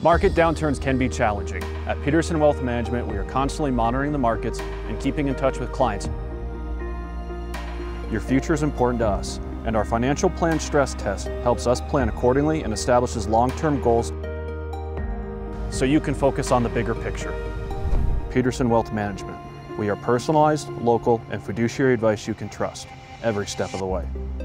Market downturns can be challenging. At Peterson Wealth Management, we are constantly monitoring the markets and keeping in touch with clients. Your future is important to us, and our financial plan stress test helps us plan accordingly and establishes long-term goals so you can focus on the bigger picture. Peterson Wealth Management. We are personalized, local, and fiduciary advice you can trust every step of the way.